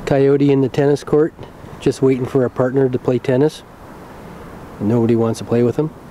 Coyote in the tennis court, just waiting for a partner to play tennis. Nobody wants to play with him.